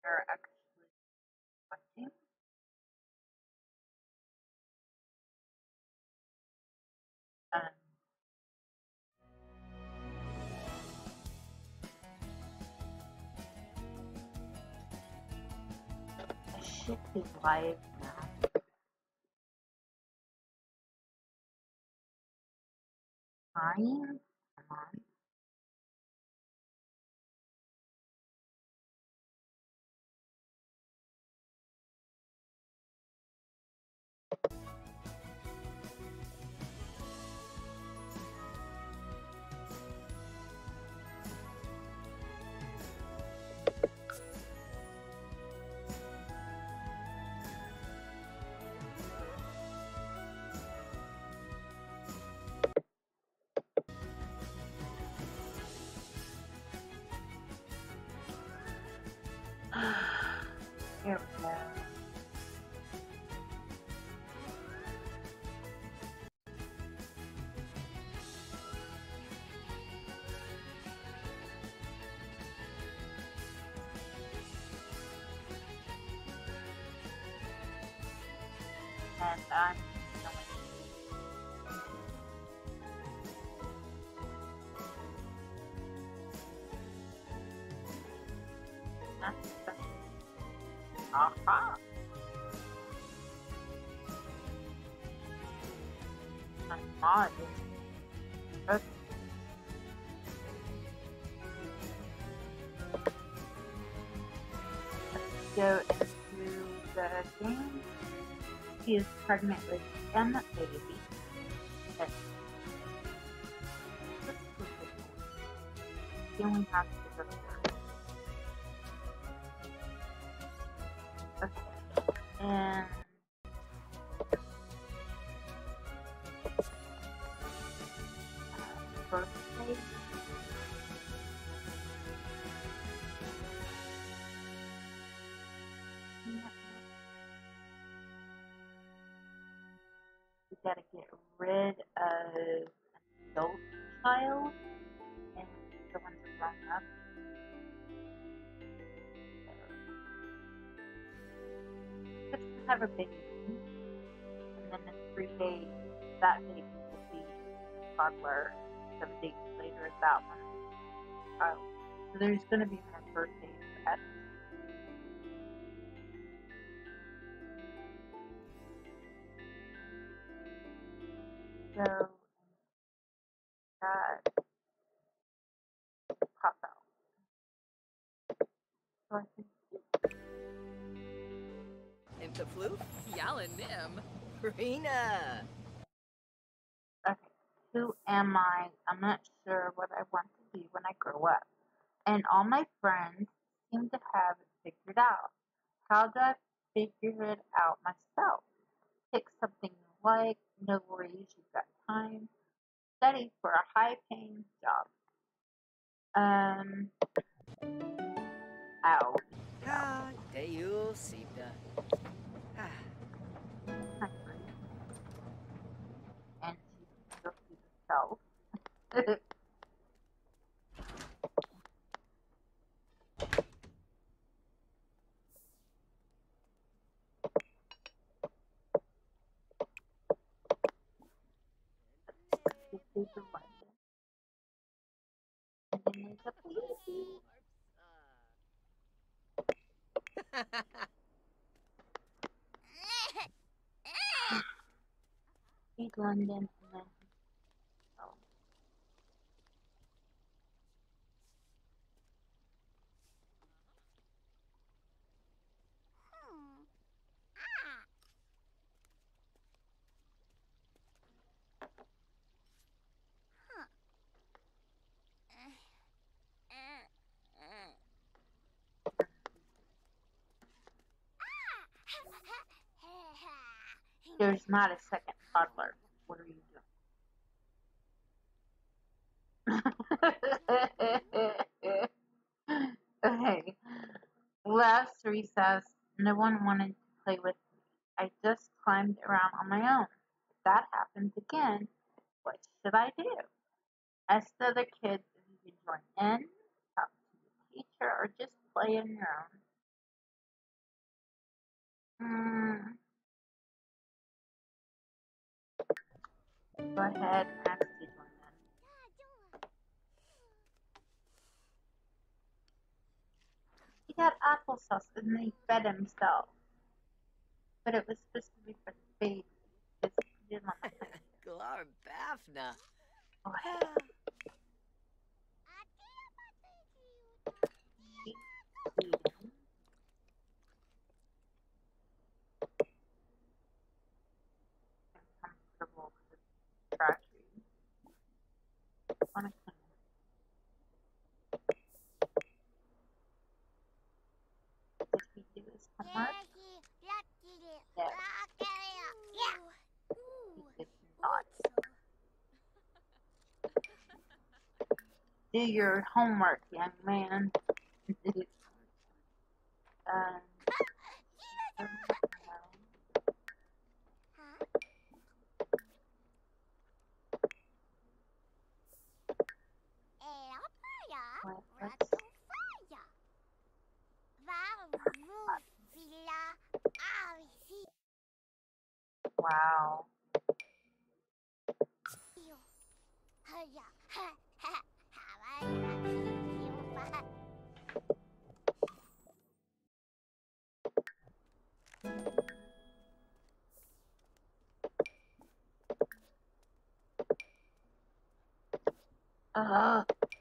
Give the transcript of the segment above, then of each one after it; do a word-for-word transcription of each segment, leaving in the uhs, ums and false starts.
are actually watching. Um, I should be live now. Fine. Come on. Here we go. And I'm going to. Aha! I'm mod. Okay. Let's go into the game. She is pregnant with M baby. That's she only has to go through. Okay. And birthday. We gotta get rid of an adult child and the ones that grown up. Just to have a baby, and then in three days, that baby will be a toddler. Seven days later is that one child. So there's gonna be more birthdays at so that pop out. So I think Into floof, Yalla Nim. Rena. okay, who am I? I'm not sure what I want to be when I grow up. And all my friends seem to have it figured out. How do I figure it out myself? Pick something you like, no worries, you've got time. Study for a high paying job. Um, ow. Ah, Deu Sita. Ah. Hungry. And she can go feed herself. This is the one. And then there's a baby. He's London and then oh. There's not a second toddler. What are you doing? Okay. Last recess, no one wanted to play with me. I just climbed around on my own. If that happens again, what should I do? Ask the other kids if you can join in, talk to the teacher, or just play on your own. Mm, go ahead and ask this one then. He got applesauce and then he fed himself. But it was supposed to be for the baby. Because he didn't want to play with it. Glar Bafna. Go ahead. Keep eating. Uncomfortable because it's trashy. Want to clean it. Did he do his homework? Yes. He did not. Do your homework, young man. um, wow. Uh,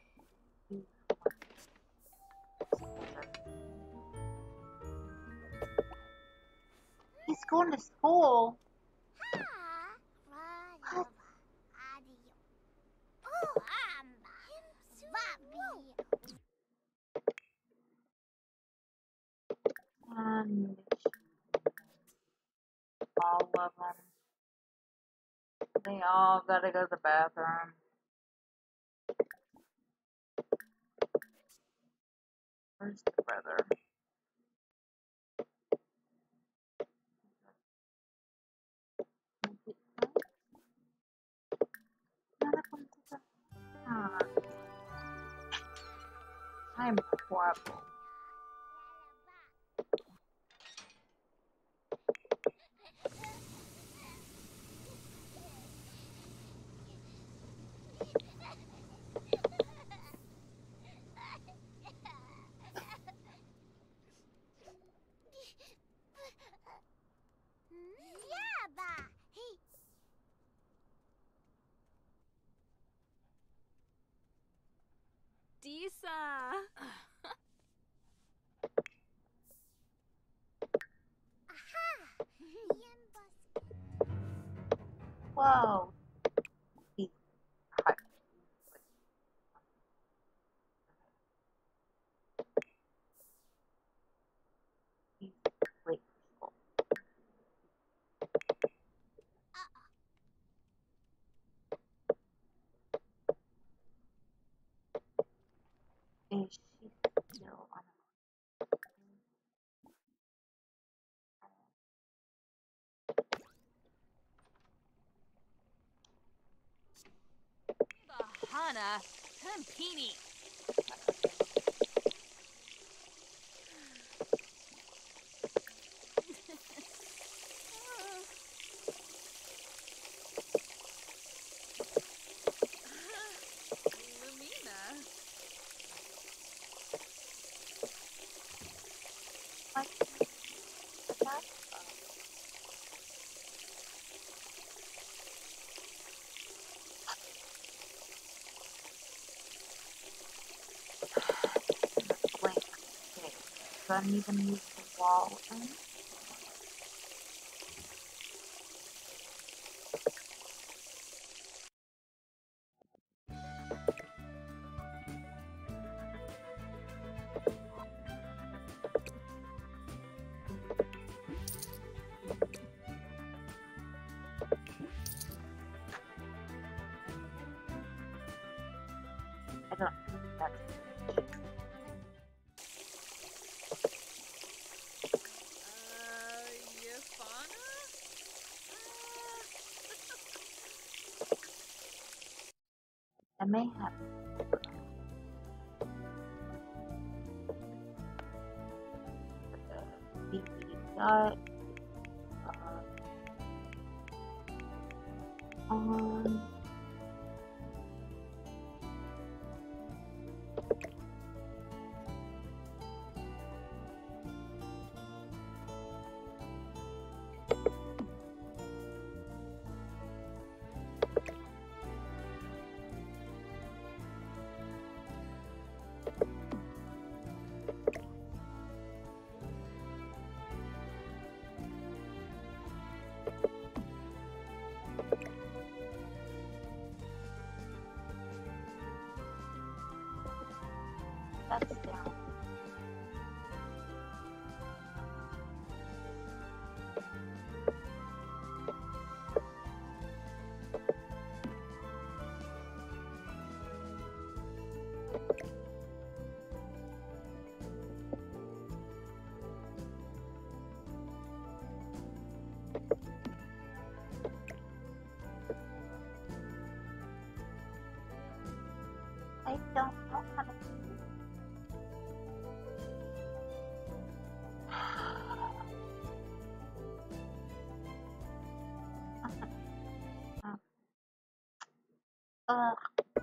he's going to school. What? Um, all of them. They all gotta go to the bathroom. Where's the brother? None of them took a bath. I'm horrible. Disa. Whoa. He's hot. He's late for school. Is she still on Bahana. Campini. Lumina. like the bath? Blank space. So I need to move the wall in. I don't think that's Uh, Yafana? I may have the B B gut. Um, that's down. I don't know how to do it. Ugh.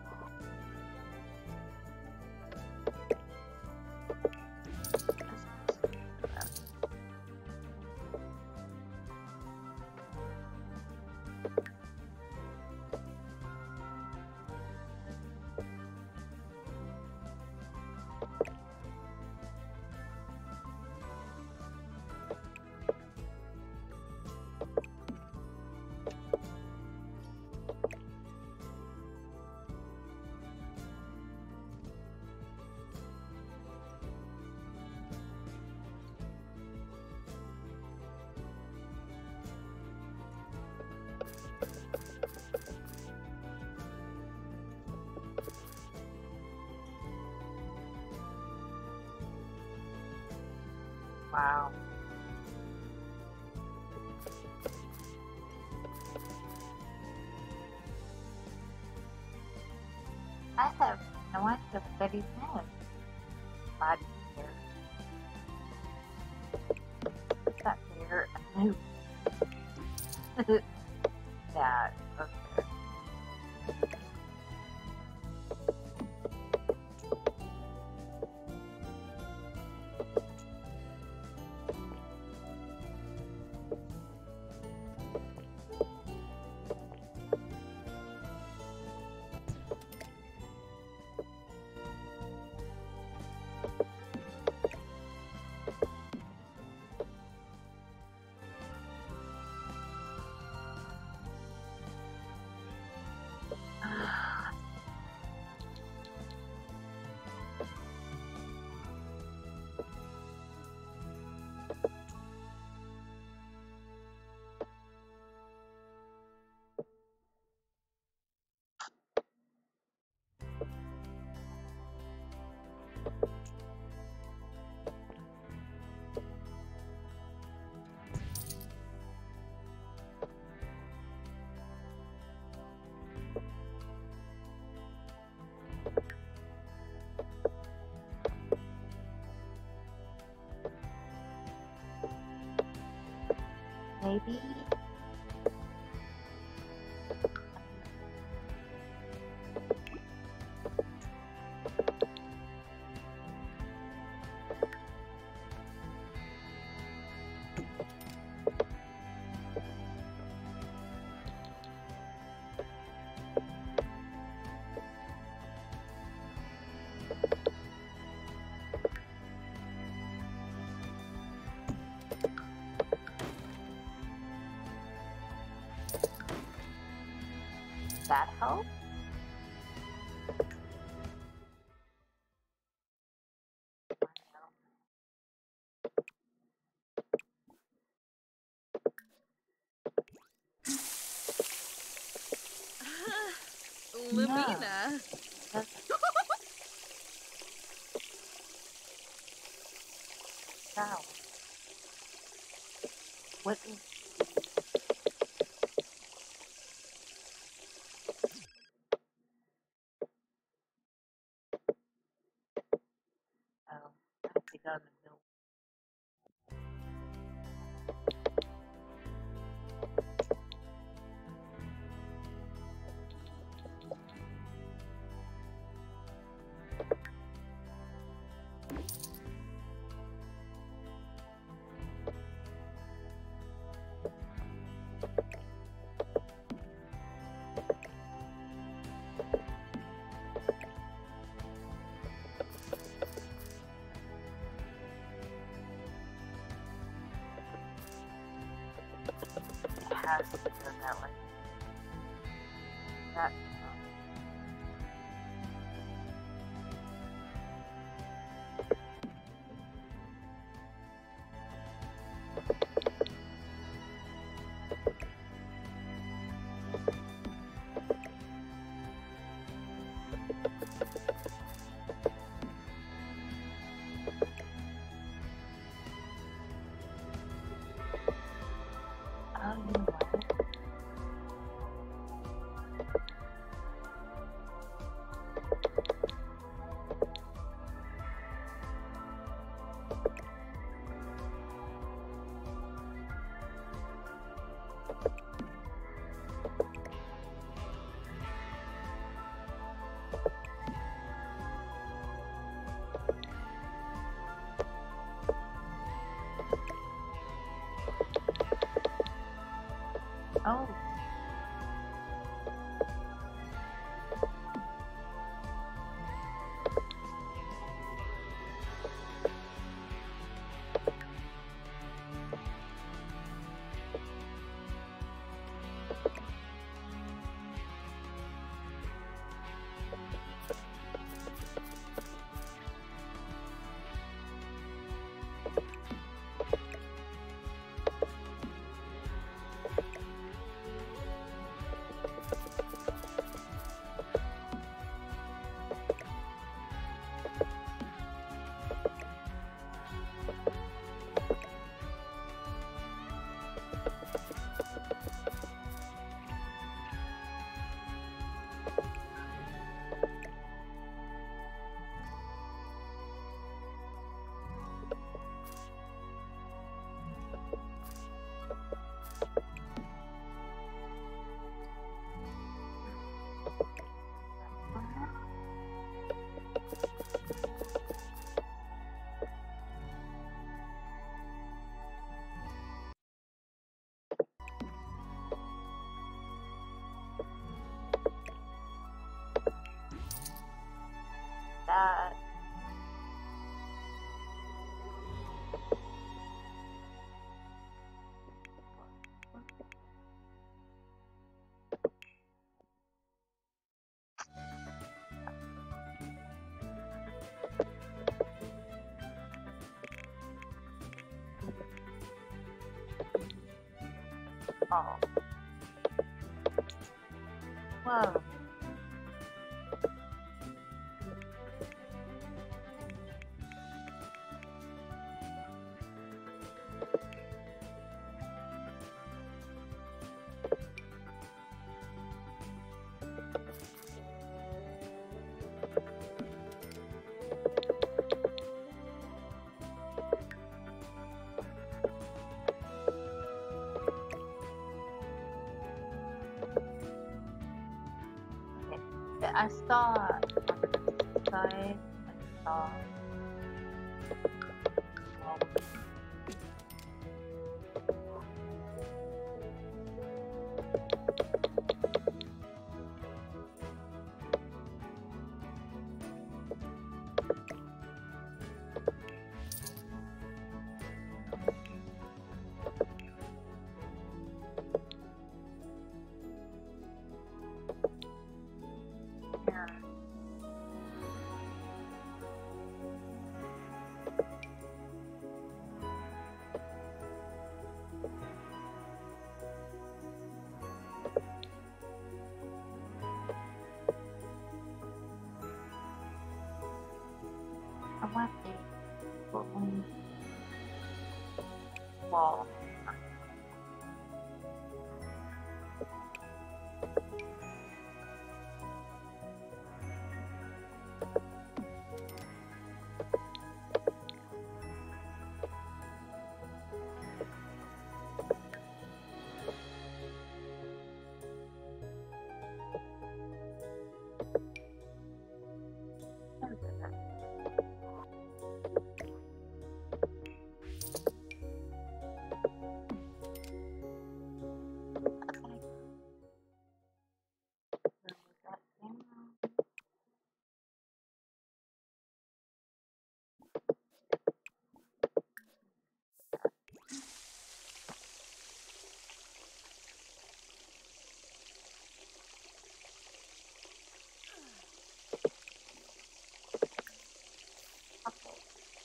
Wow. I have no idea what that even is. Body hair. Is that hair? No. Yeah, okay. Maybe. That help? Lumina. No. Wow. What is? Oh, I have to go in the middle. has to go that way. That. Oh, you know what? Oh. That. Oh. Whoa. I saw on the side, I saw um, here. I want a balloon wall.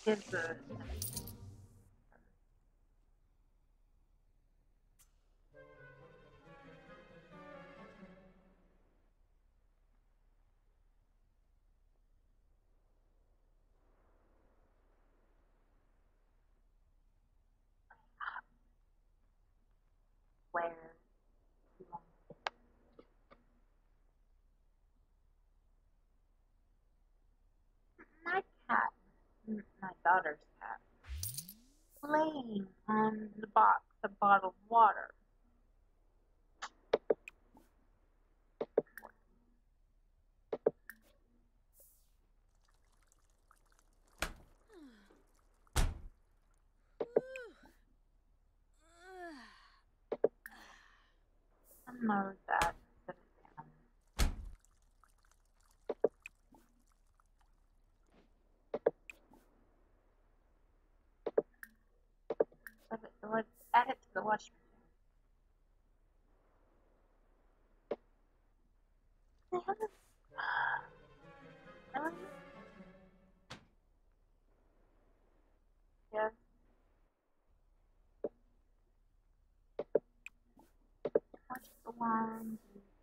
Here's the where you want. My cat, m- my daughter's cat, laying on the box of bottled water. Unload that. Set it down. Set it, let's add it to the washing machine. Um, yes. Watch the one.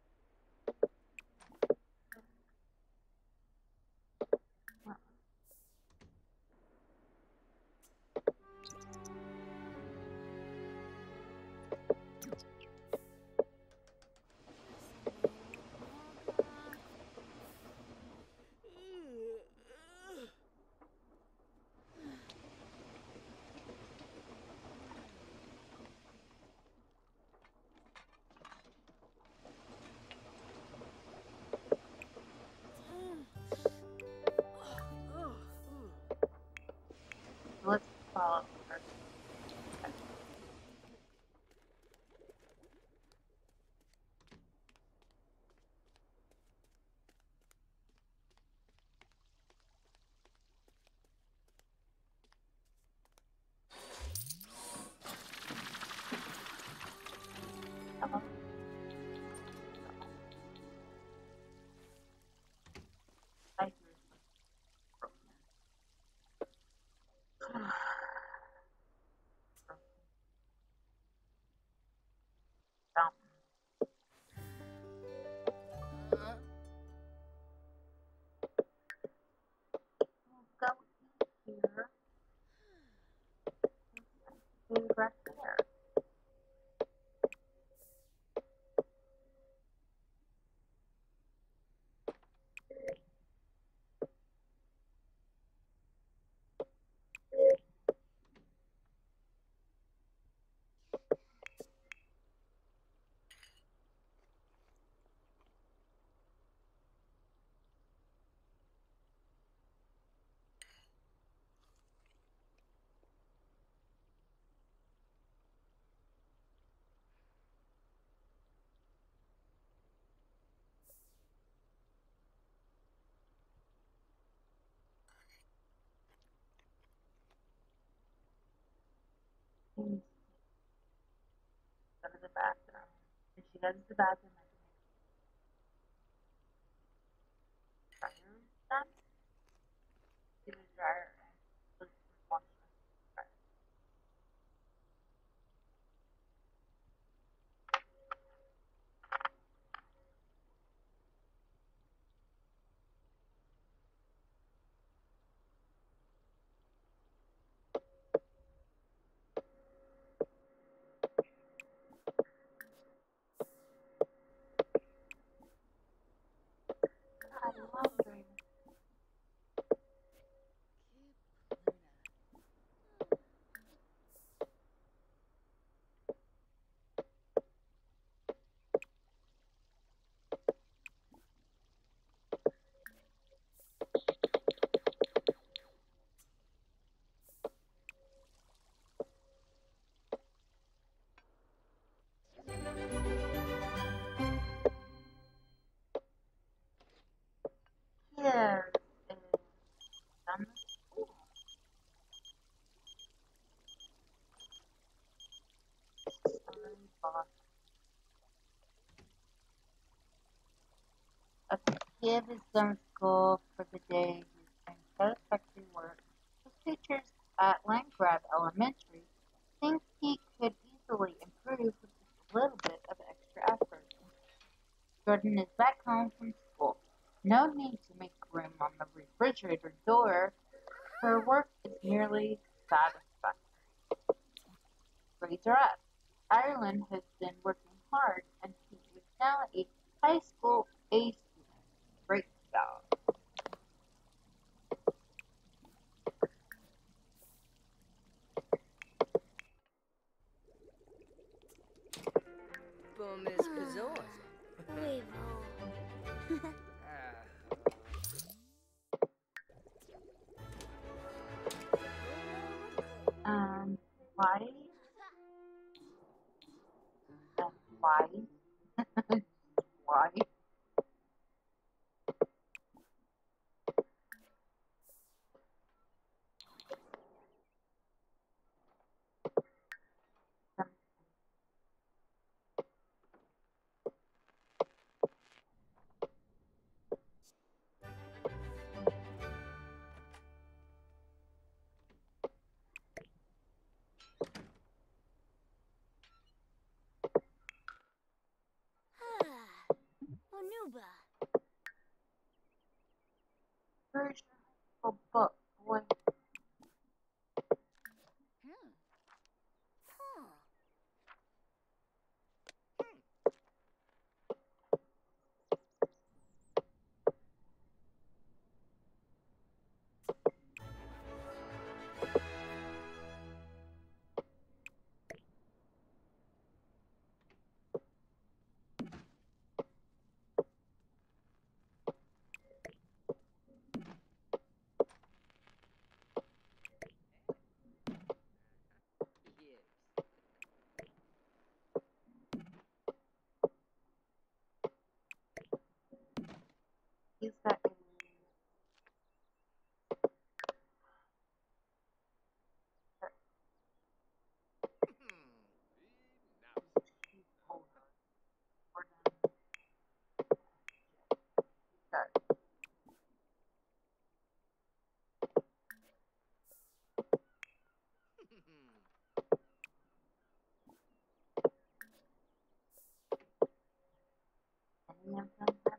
Let's follow her. Hello. I hear some something. Uh, We'll go in here. Food right there. And go to the bathroom. If she goes to the bathroom, I can make dryer done. Do the dryer and put it in the washer. Dryer. I love doing this. Here is some school. Sorry, boss. A kid is done with school for the day. He's been satisfactory work. teachers at Landgrab Elementary think he could easily improve with just a little bit of extra effort. Jordan is back home from school. No need to make room on the refrigerator door. Her work is nearly satisfactory. Grades are up. Ireland has been working hard and he is now a high school A student. Great job. Boom is bazoaz. Um, why? Um, why? Why? Um, Onuba. Where's your high school book, boy? Hmm. Huh. He's got a she's older. We're done. He's got any of them have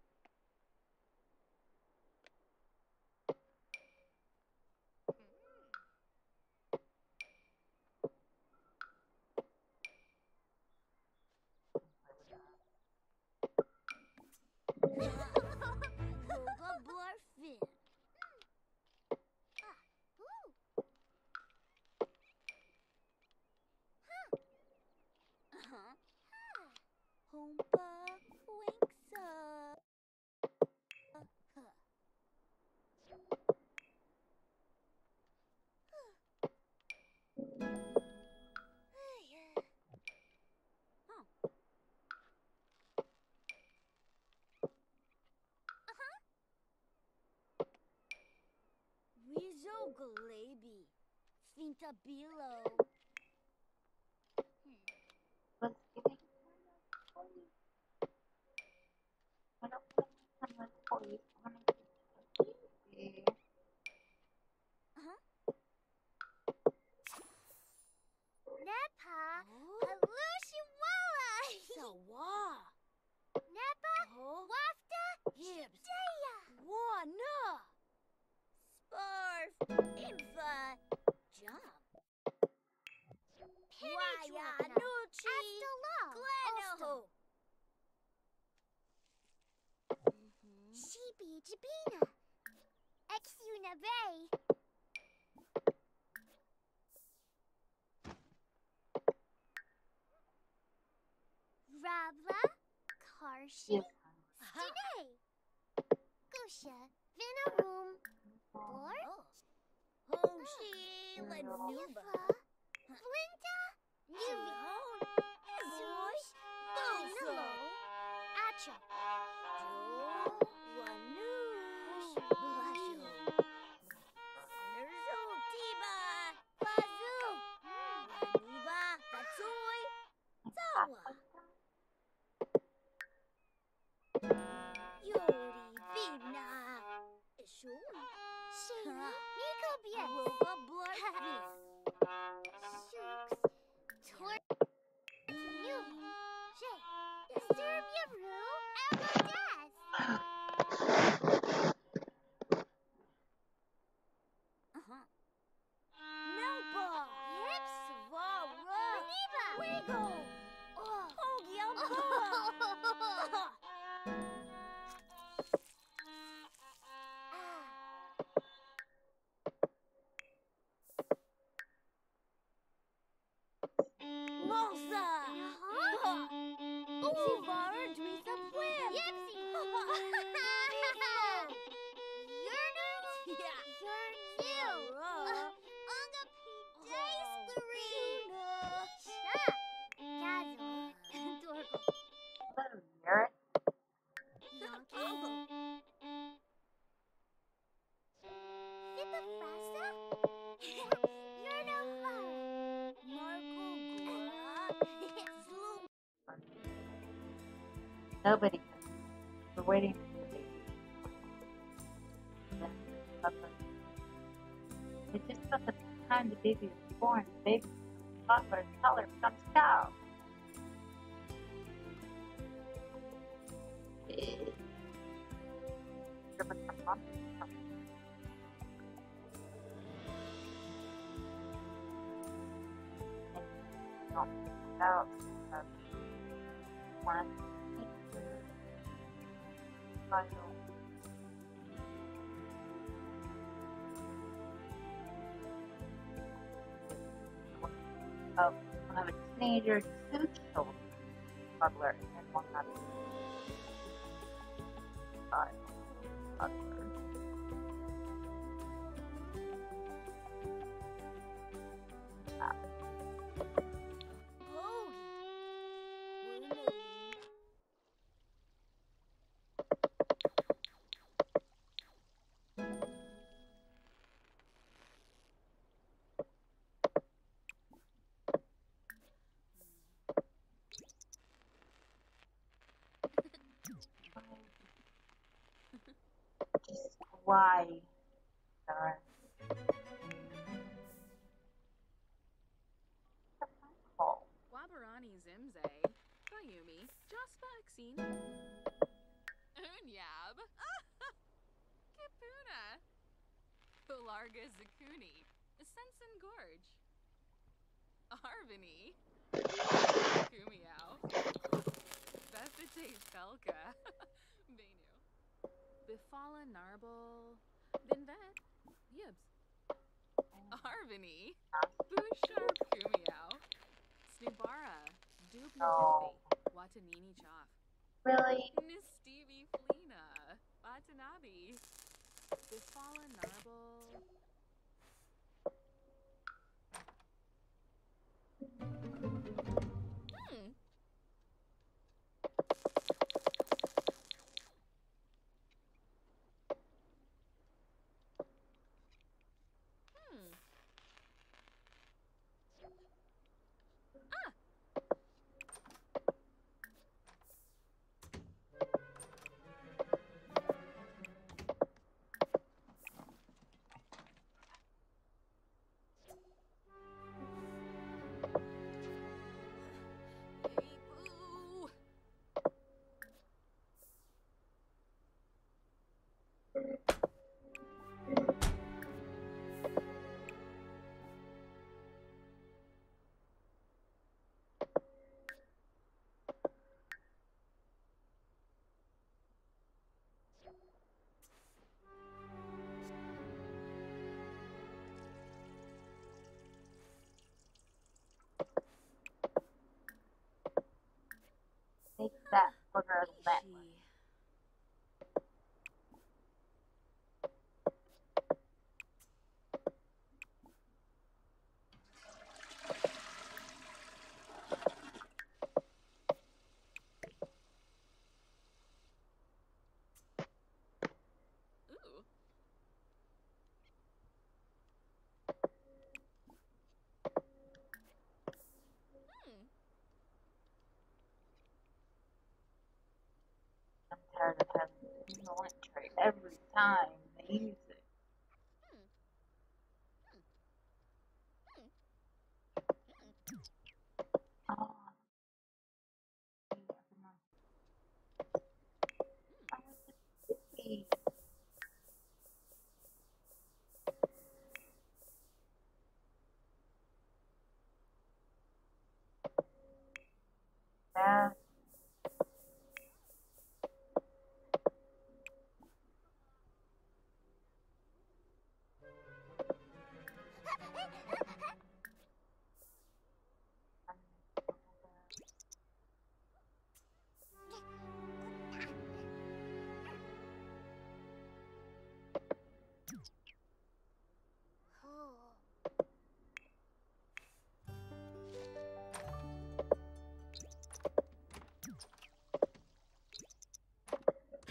Boba Barfin. Ah. Ooh. Huh. Uh-huh. Hompa Winksa. Huh. Huh. Uh-huh. Rizzo Galabi. Fintabilo. Hmm. was giving her toys. I don't want to give her toys. I want to give her baby. Uh-huh. Napa. Halushiwala. Sawa. Napa. Oh. Wafta. Hips. Jaya. Wana. Sparf. Infa. Jump. Waya. Nuchi. Gleno. Sheepy Jabina. Exuna Bay. Rabla. Karshi. Yes, Stine. Gusha. Vinarum. Blor. Homshi. Lanuba. Flinta. Nuvi. Swoosh. Bonillo. Acha. Jo. Wanush. Blasho. Nerzo Tiba. Bazoo. Wanuba. Batsoi. Zawa. Yori Bina. Ishun. Shayla. Miko yes. Aruga bloodfish. Shooks. Tor. Nuva. Shay. Serbia Roo. Agodas. Uh-huh. Melba. Yep. Svara. Neva. Wiggle. Oh. Hogyamba. Mosa! Uh-huh. Sivara Dweeza Flim! Yipsy! Yurnus? Yeah. Yurnu! Unga Pidastry! Sha! Gazo! Dorgle! Hello, Garrett. Yonko! Sita Frasa? Yurno Fara! Marco Gora! Sloom! Nobody. We're waiting for the baby. Then, lovely. It's just about the time the baby is born. The baby becomes toddler, toddler becomes cow. Here becomes mom. And don't out of one final. Of one of a teenager, two children, toddler, and one of a child, toddler. Ah, just why, Zara? Oh, Wabarani Zimze. Bayumi. Just vaccine. Unyab. Kipuna. Pularga Zakuni. Sensen Gorge. Arvini. Kumiao. Bethite Felka. Benu. Bifala Narble. Binvet. Yibs. Arvini. Bouchard Kumiao. Snubara. Dub no. Nagithi. Watanini Choff. Really? Nistivi Flina. Watanabe. Bifala Narble. Hmm. Hmm. Ah. Yay, boo. Take that booger of that. She. Ooh. Hmm. I'm tired of having to do the link trade every time they use it. Hmm.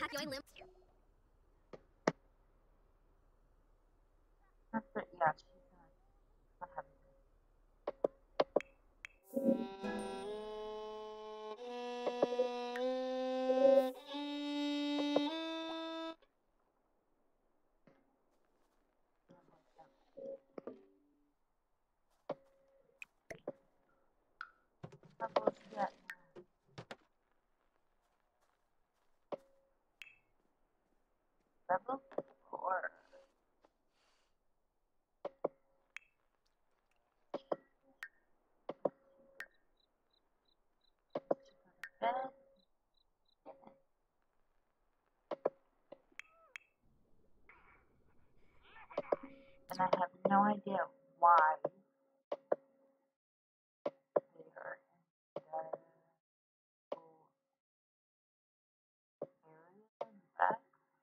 Join Lim. That's it. Yeah, she's not having troubles yet. Level four. Bed. And I have no idea why they are in the area in the back.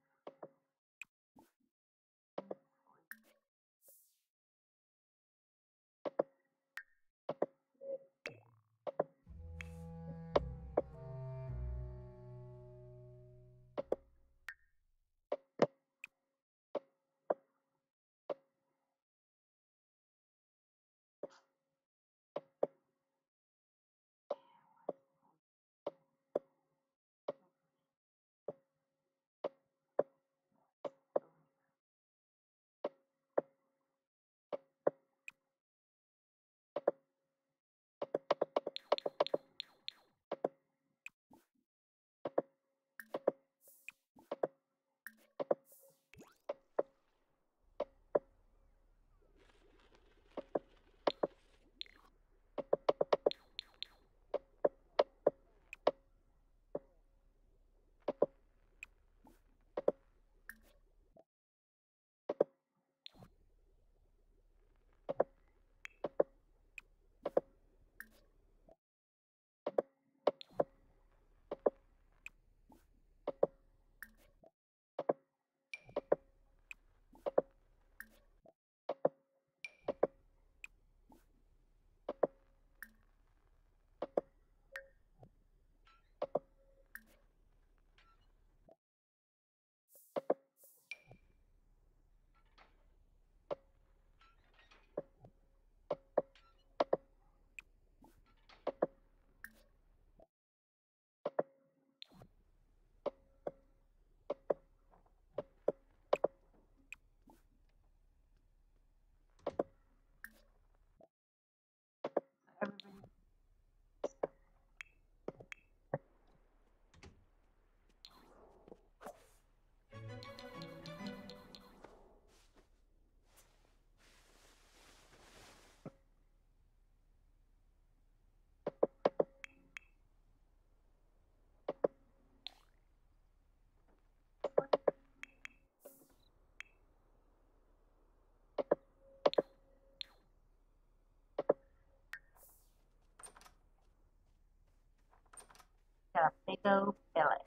Everybody. Got a big old belly.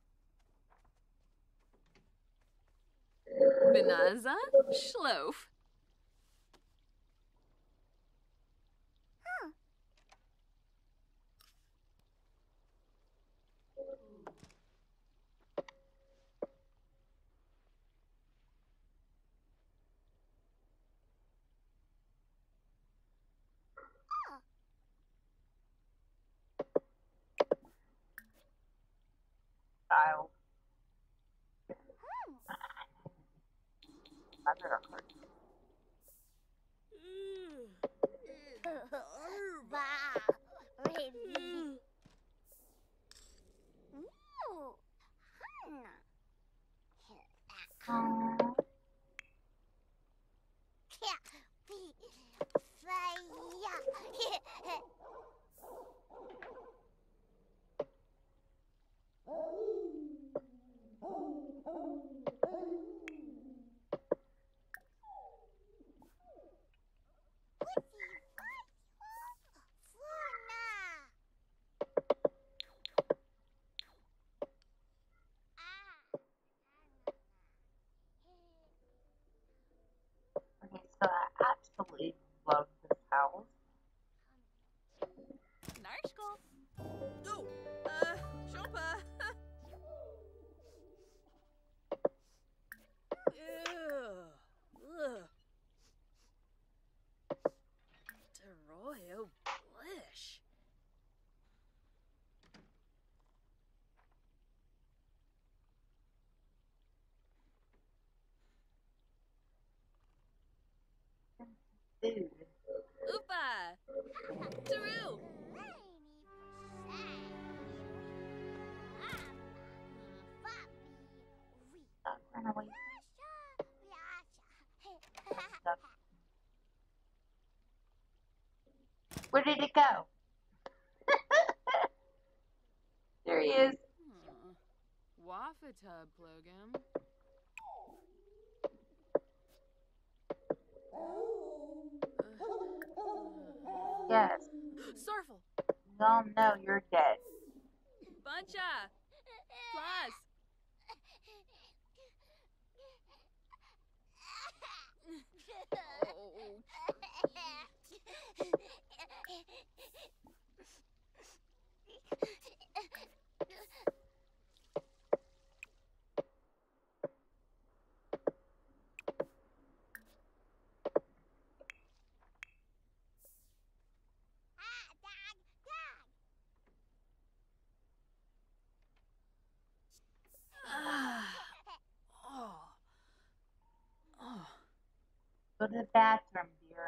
Benaza? Schlof. Child. Mother of course. Ba. Ready. Ooh. Hannah. Aww. food. Oopa! Taru! Stop, run away. Stop. Where did it go? There he is. Hmm. Waffatub, Plogam. Yes. Sorful! We all know you're dead. Buncha! Plus! Oh, oh. Oh. Go to the bathroom, dear.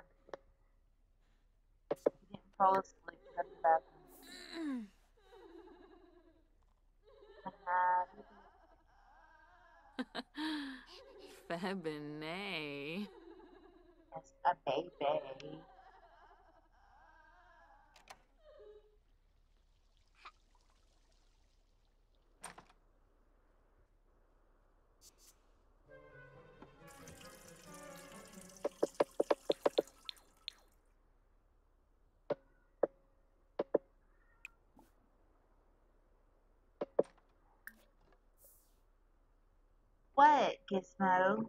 You didn't fall asleep. Go to the bathroom. Febine. Yes, a baby. What, Gizmo?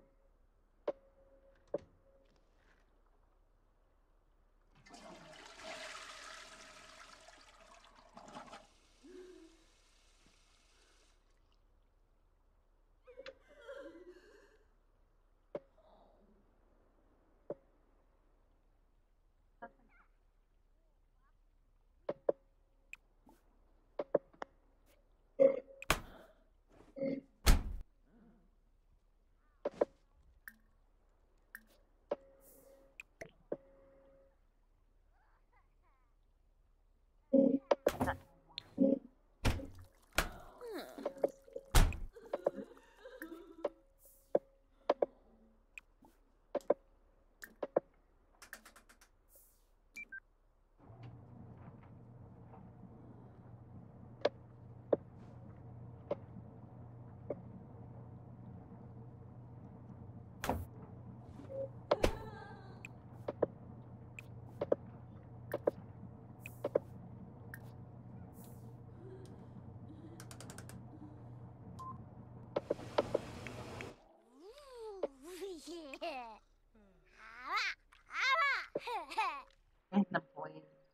And the boys.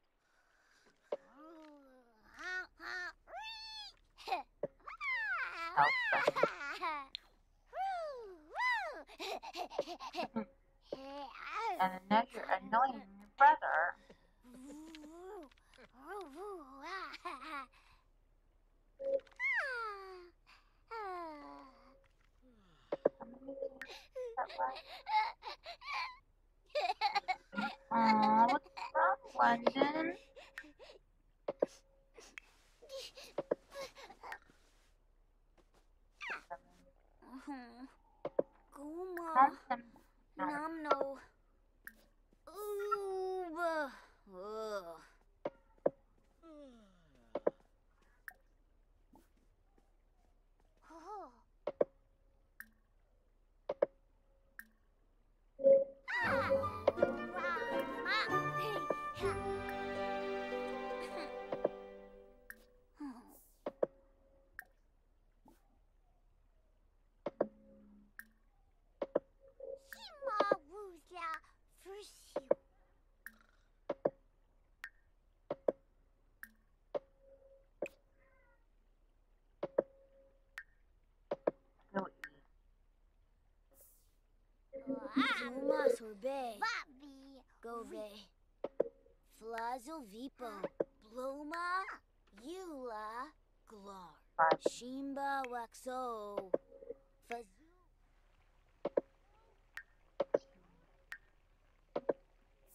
How funny. And I know you're annoying your brother. Aw, what's wrong, London? Guma. Come, Nom no. Ooh. Ugh. go eat. Zuma sorbet. Gove. Flazo vipo. Bloma. Eula. Glar. Bye. Shimba waxo. Faz.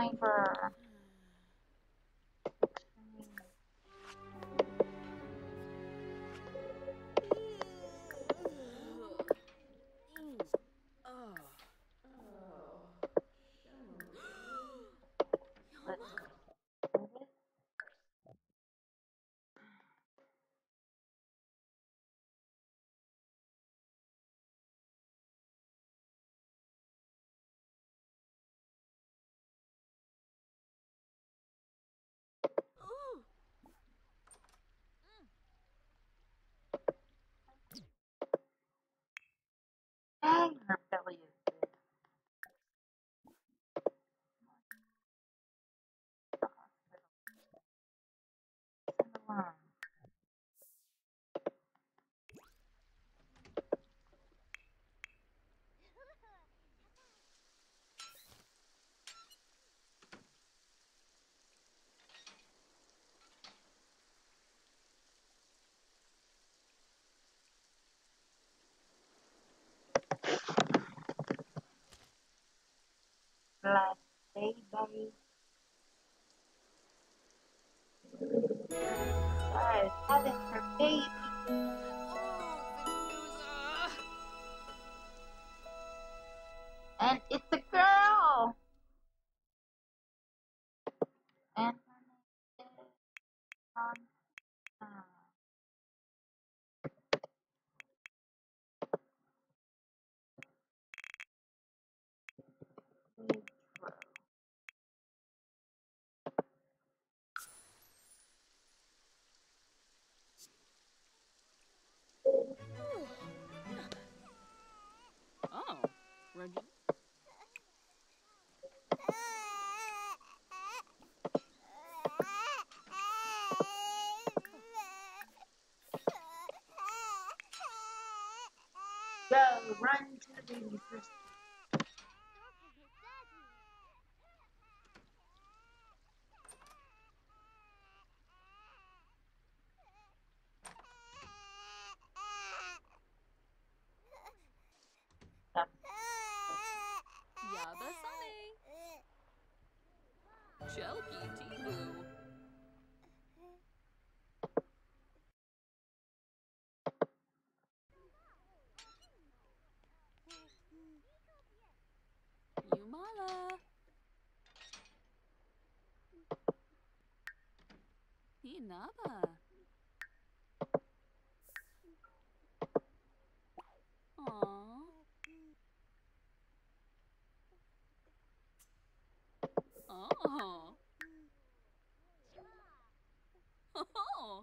timer. Oh. Let's move it. Dang, her belly is big. The hospital. Send alone. Bless baby. Guys, that is her baby. And it's a girl. And her name is Montana. Oh, Reggie. Go, run to the baby first. Stop. Yabba Sunny. Choky Tea-Boo. Yumala. Hinaba. Aww. Oh. Oh.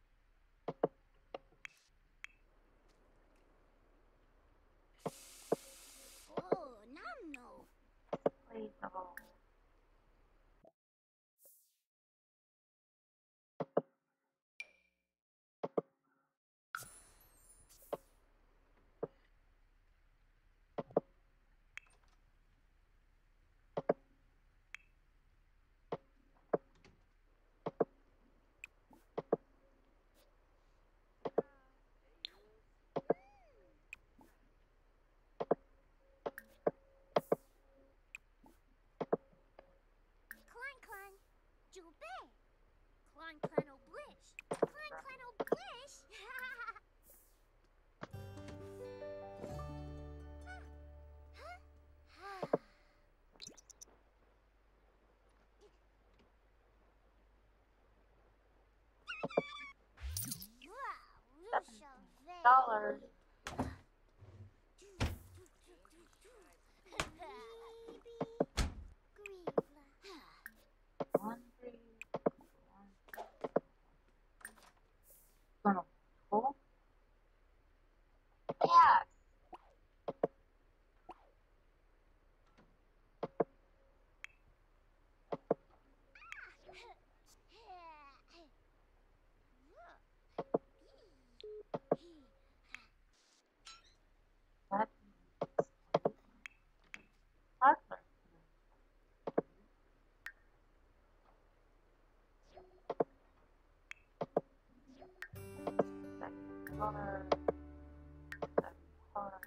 Oh, nom no. Please, oh. Clan clan. Jube. Clan clan oblish. Clan clan oblish. Dollars. One, three, one. Gonna pull. Yes. That's Harper. Second color. Second color.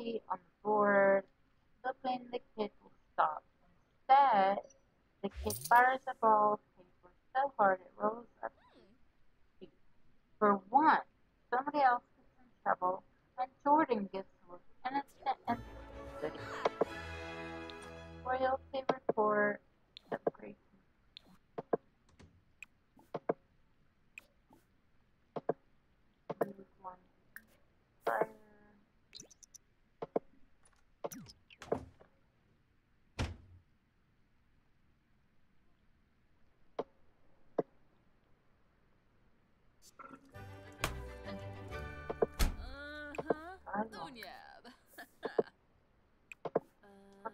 quickly on the board, hoping the kid will stop. Instead, the kid fires a ball of paper so hard it rolls up his feet. For once, somebody else gets in trouble, and Jordan gets to look innocent and goody. Royalty report. Have a great one. Fire. Uh-huh. Fire. Unyab. uh,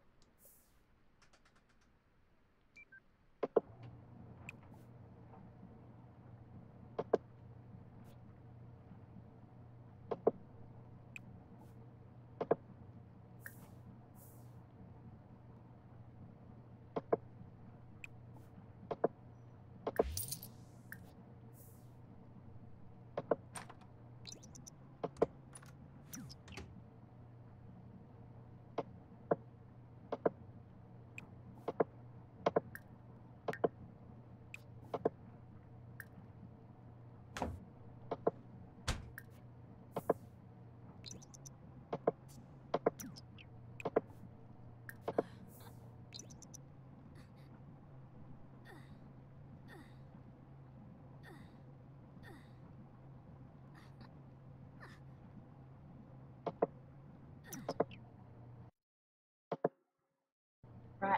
Right.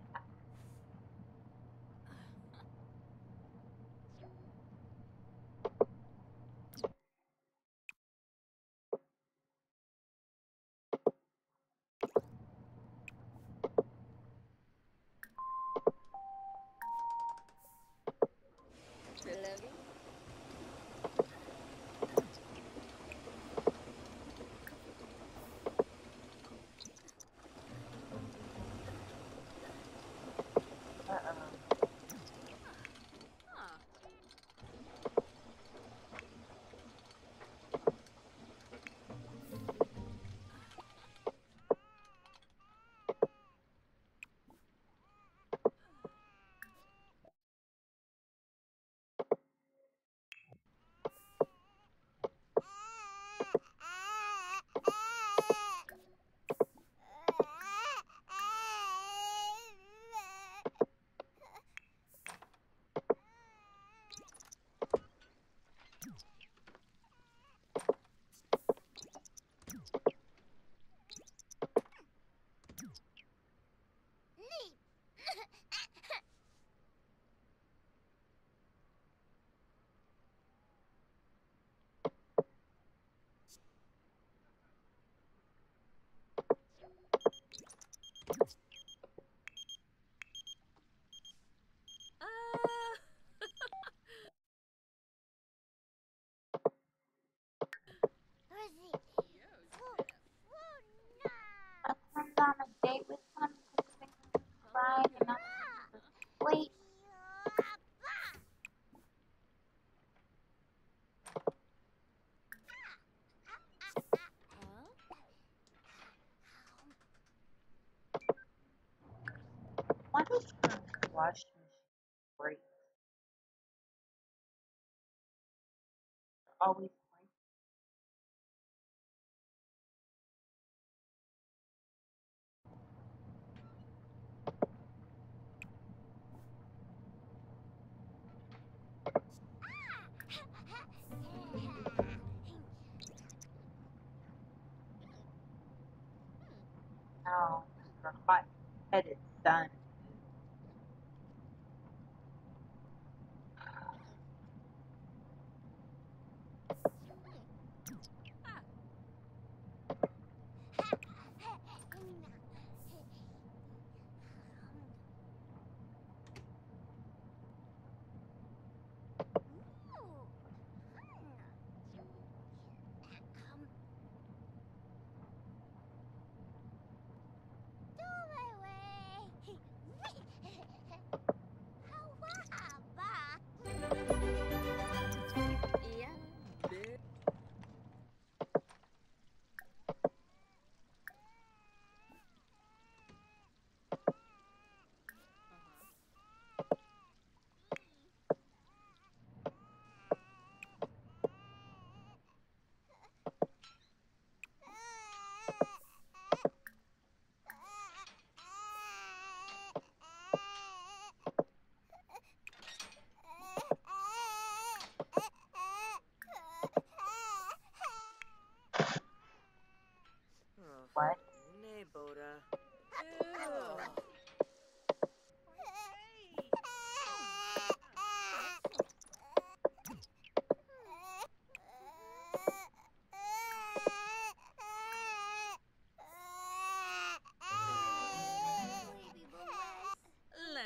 Trilogy? Uh-oh. huh. Uh, yo, Zip. I turned on a date with him because he was crying and not sleep. Why does the wash machine break? Always break. No, her hot-headed son.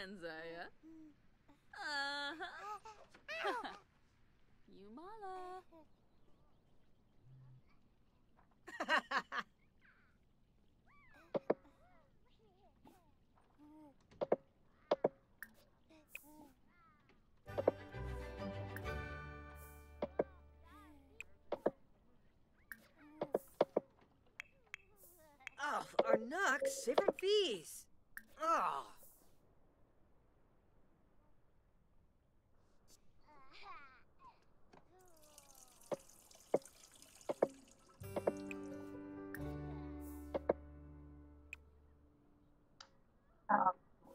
can, Zaya. Uh-huh. You mala. Oh, our nuts, save from bees. Oh. Um,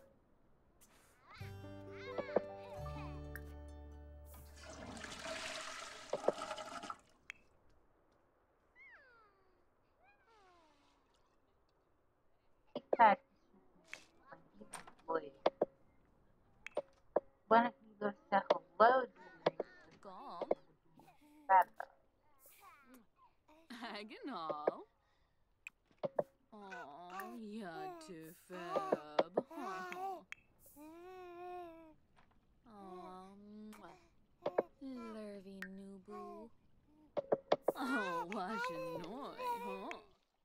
Cat employee. Why don't you go say hello to me? Gomp. Bad Agonal. Aw, ja, too fab. Aw, Lurvy Nubu. Oh, wash annoy, huh?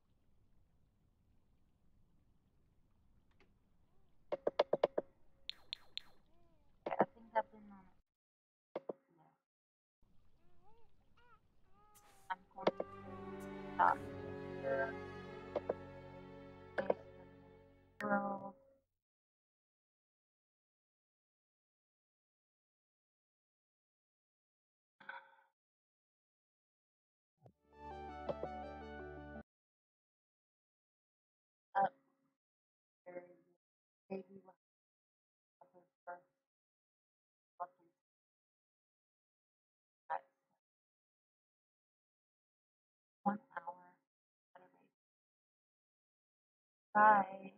I think I've been on it. Yeah. I'm going to stop here. World. Up there. Maybe we'll have her first lucky at one hour at a rate. Bye.